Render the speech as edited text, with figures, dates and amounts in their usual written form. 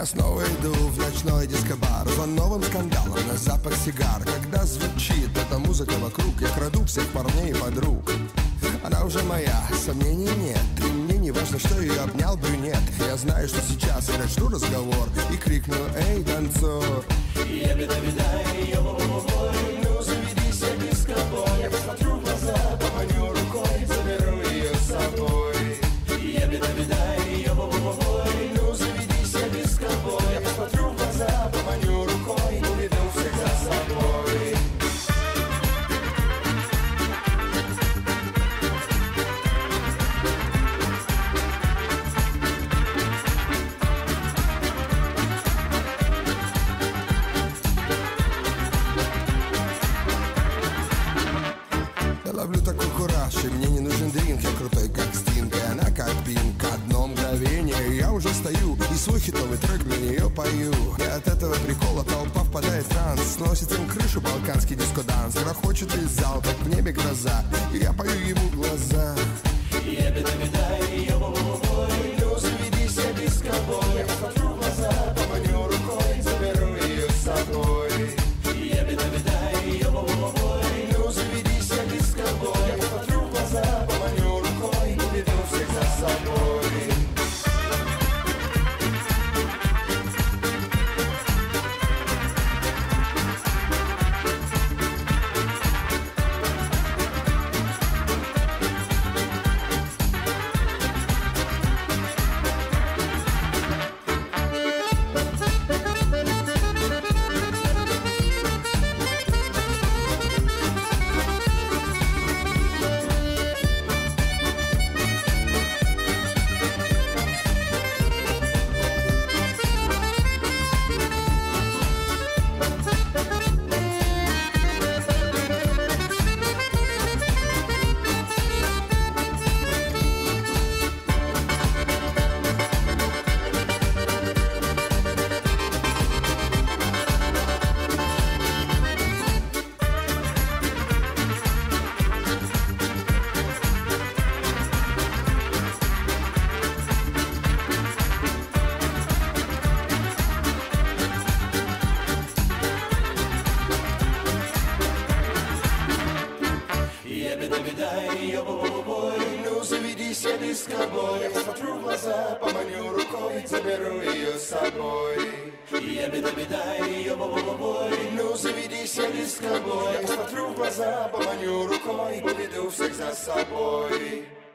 снова иду в ночной дискобар за новым скандалом на запах сигар. Когда звучит эта музыка вокруг, я краду всех парней и подруг. Она уже моя, сомнений нет, и мне не важно, что ее обнял брюнет. Я знаю, что сейчас я начну разговор и крикну: эй, танцор! Я беда, ее бой, ну заведись, я дискобой. Я посмотрю в глаза, поманю рукой, заберу ее с собой. Я беда, ее бой, ну заведись, я дискобой. Я посмотрю в глаза, поманю рукой, уведу всех за собой. Ловлю такой кураж, и мне не нужен дринк. Я крутой, как Стинг, и она как Пинк. Одно мгновение, я уже стою и свой хитовый трек для нее пою. И от этого прикола толпа впадает в транс. Сносит им крышу балканский диско-данс. Грохочет из зал, как в небе гроза, и я пою ему глаза. Я беда, ее бой, ну заведись, я диско-бой. Я посмотрю в глаза, поманю рукой, заберу ее с собой. Я беда, ее бой, ну заведись, я диско-бой. Я посмотрю в глаза, поманю рукой, уведу всех за собой. Ее бой, ну заведись, я диско-бой. Я посмотрю в глаза, поманю рукой, заберу ее с собой. Я беда, ее бой, ну заведись, я диско-бой. Я посмотрю в глаза, поманю рукой, уведу всех за собой.